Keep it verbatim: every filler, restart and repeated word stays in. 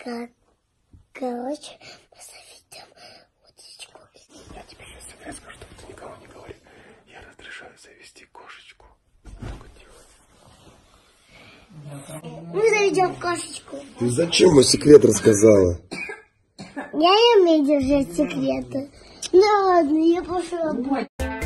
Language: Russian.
Так, короче, мы заведем утечку. Я тебе сейчас секрет скажу, чтобы ты никого не говори. Я разрешаю завести кошечку. Только тихо. Мы заведем кошечку. Ты зачем мой секрет рассказала? Я не умею держать секреты. Ну ладно, я пошла.